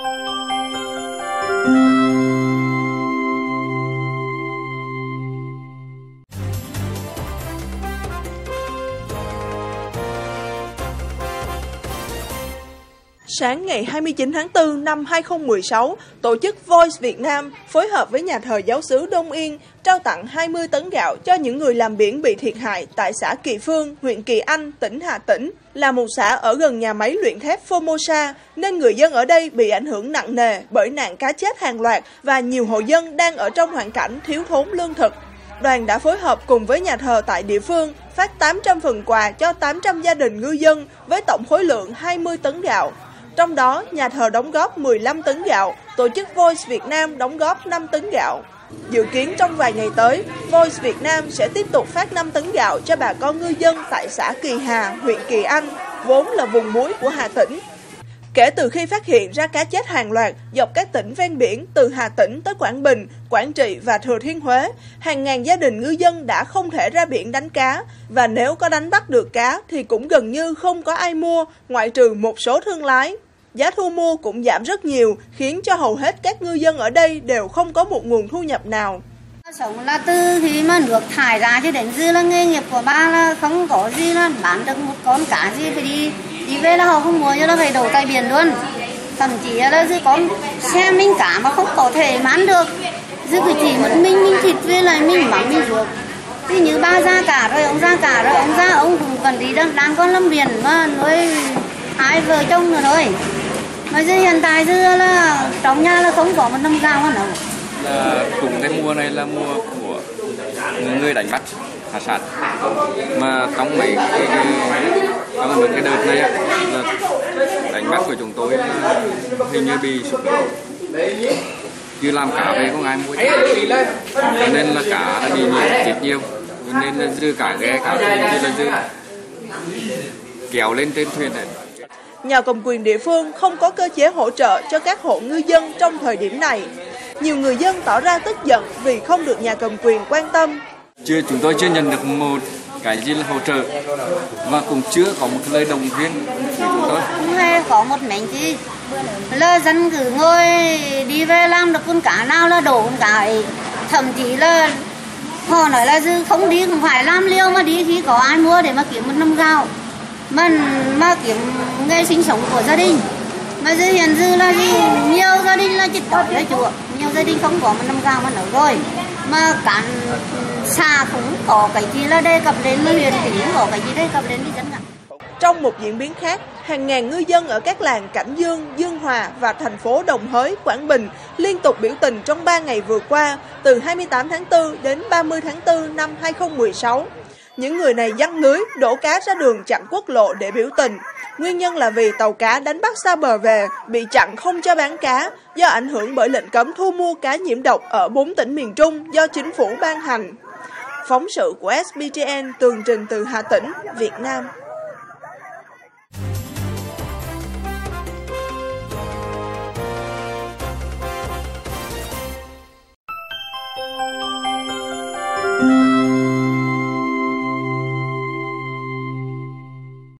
Sáng ngày 29 tháng 4 năm 2016, tổ chức Voice Việt Nam phối hợp với nhà thờ giáo xứ Đông Yên trao tặng 20 tấn gạo cho những người làm biển bị thiệt hại tại xã Kỳ Phương, huyện Kỳ Anh, tỉnh Hà Tĩnh. Là một xã ở gần nhà máy luyện thép Formosa, nên người dân ở đây bị ảnh hưởng nặng nề bởi nạn cá chết hàng loạt và nhiều hộ dân đang ở trong hoàn cảnh thiếu thốn lương thực. Đoàn đã phối hợp cùng với nhà thờ tại địa phương phát 800 phần quà cho 800 gia đình ngư dân với tổng khối lượng 20 tấn gạo. Trong đó, nhà thờ đóng góp 15 tấn gạo, tổ chức Voice Việt Nam đóng góp 5 tấn gạo. Dự kiến trong vài ngày tới, Voice Việt Nam sẽ tiếp tục phát 5 tấn gạo cho bà con ngư dân tại xã Kỳ Hà, huyện Kỳ Anh, vốn là vùng muối của Hà Tĩnh. Kể từ khi phát hiện ra cá chết hàng loạt dọc các tỉnh ven biển từ Hà Tĩnh tới Quảng Bình, Quảng Trị và Thừa Thiên Huế, hàng ngàn gia đình ngư dân đã không thể ra biển đánh cá, và nếu có đánh bắt được cá thì cũng gần như không có ai mua, ngoại trừ một số thương lái. Giá thu mua cũng giảm rất nhiều, khiến cho hầu hết các ngư dân ở đây đều không có một nguồn thu nhập nào. Sống là từ khi mà nước thải ra cho đến giờ là nghề nghiệp của ba là không có gì là bán được một con cá gì, phải đi về là họ không mua cho nó phải đổ tại biển luôn. Thậm chí là dư con xe mình cá mà không có thể bán được, dư cứ chỉ một mình thịt về lại mình mắm mình ruột. Thì như ba ra cả rồi ông ra cả rồi ông ra ông cũng vẫn đi đang con lâm biển mà nuôi 2 vợ chồng rồi thôi. Mà giờ hiện tại giờ là trong nhà là không có một năm gạo nào. Là cùng cái mùa này là mùa của người đánh bắt hải sản, mà trong mấy cái đợt này là đánh bắt của chúng tôi hình như bị sụt lún, chứ làm cá về không ai mua, cho nên là cá đã bị chết nhiều, nên là dư cả ghe cá thì là dư kéo lên trên thuyền này. Nhà cầm quyền địa phương không có cơ chế hỗ trợ cho các hộ ngư dân trong thời điểm này. Nhiều người dân tỏ ra tức giận vì không được nhà cầm quyền quan tâm. Chúng tôi chưa nhận được một cái gì là hỗ trợ, và cũng chưa có một lời động viên của chúng tôi. Không hề có một mảnh gì. Là dân cứ ngồi đi về làm được con cá nào là đổ con cá ấy. Thậm chí là họ nói là dư không đi cũng phải làm liêu mà đi khi có ai mua để mà kiếm một năm gạo. Mà kiếm nghề sinh sống của gia đình. Mà giờ hiện giờ là gì? Nhiều gia đình là chết đói là chùa. Nhiều gia đình không có một năm gạo mà nấu rồi. Mà cán xa cũng có cái gì là đề cập đến, mà huyện tỉnh có cái gì đề cập đến đi dân cả. Trong một diễn biến khác, hàng ngàn ngư dân ở các làng Cảnh Dương, Dương Hòa và thành phố Đồng Hới, Quảng Bình liên tục biểu tình trong 3 ngày vừa qua, từ 28 tháng 4 đến 30 tháng 4 năm 2016. Những người này giăng lưới, đổ cá ra đường chặn quốc lộ để biểu tình. Nguyên nhân là vì tàu cá đánh bắt xa bờ về bị chặn không cho bán cá do ảnh hưởng bởi lệnh cấm thu mua cá nhiễm độc ở 4 tỉnh miền Trung do chính phủ ban hành. Phóng sự của SBTN tường trình từ Hà Tĩnh, Việt Nam.